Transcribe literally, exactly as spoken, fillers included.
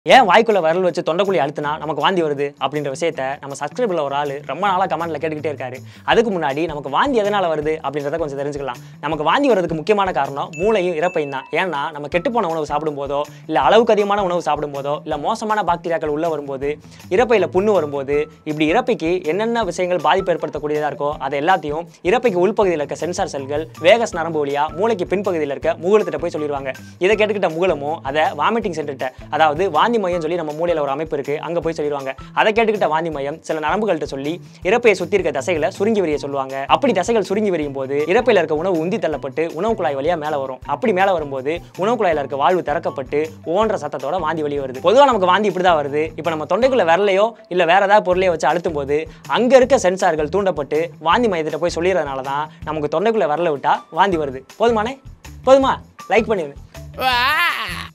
ஏன் வாய்க்குள்ள விரல் வச்சு தொண்டைக்குழி அழுத்தினா நமக்கு வாந்தி வருது அப்படின்ற விஷயத்தை நம்ம சப்ஸ்கிரைபர்ல ஒரு ஆள் ரொம்ப நாளாக கமெண்ட்ல கேட்டுக்கிட்டே இருக்காரு. அதுக்கு முன்னாடி நமக்கு வாந்தி எதனால வருது அப்படின்றத கொஞ்சம் தெரிஞ்சுக்கலாம். நமக்கு வாந்தி வரதுக்கு முக்கியமான காரணம் மூளையும் இறப்பையும் தான். ஏன்னா நம்ம கெட்டுப்போன உணவு சாப்பிடும் போதோ இல்லை அளவுக்கு அதிகமான உணவு சாப்பிடும் போதோ இல்லை மோசமான பாக்டீரியாக்கள் உள்ள வரும்போது இறப்பையில் புண்ணு வரும்போது இப்படி இறப்பைக்கு என்னென்ன விஷயங்கள் பாதிப்பு ஏற்படுத்தக்கூடியதாக இருக்கோ அதை எல்லாத்தையும் இறப்பைக்கு உள்பகுதியில் இருக்க சென்சார் செல்கள் வேகஸ் நரம்பு வழியா மூளைக்கு பின்பகுதியில் இருக்க முகலத்திட்ட போய் சொல்லிடுவாங்க. இதை கேட்டுக்கிட்ட முகலமும் அதை வாமிட்டிங் சென்டர்கிட்ட அதாவது வாந்தி மையம் சொல்லி நம்ம மூளையில ஒரு அமைப்பு இருக்கு அங்க போய் சொல்லிடுவாங்க. அதை கேட்டுக்கிட்ட வாந்தி மையம் சில நரம்புகள்கிட்ட சொல்லி இறப்பையை சுத்தி இருக்க தசைகளை சுருங்கி வரிய சொல்லுவாங்க. அப்படி தசைகள் சுருங்கி வரியும் போது இறப்பையில இருக்க உணவு உந்தி தள்ளப்பட்டு உணவு குழாய் வழியா மேல வரும். அப்படி மேல வரும்போது உணவு குழாயில இருக்க வாழ்வு திறக்கப்பட்டு ஓன்ற சத்தத்தோட வாந்தி வெளியே வருது. பொதுவாக நமக்கு வாந்தி இப்படிதான் வருது. இப்போ நம்ம தொண்டைக்குள்ள விரலையோ இல்ல வேற ஏதாவது பொருளையோ வச்சு அழுத்தும் போது அங்க இருக்க சென்சார்கள் தூண்டப்பட்டு வாந்தி மையத்திட்ட போய் சொல்லிடுறதுனால தான் நமக்கு தொண்டைக்குள்ள விரலை விட்டா வாந்தி வருது. போதுமானே? போதுமா? லைக் பண்ணிடுங்க.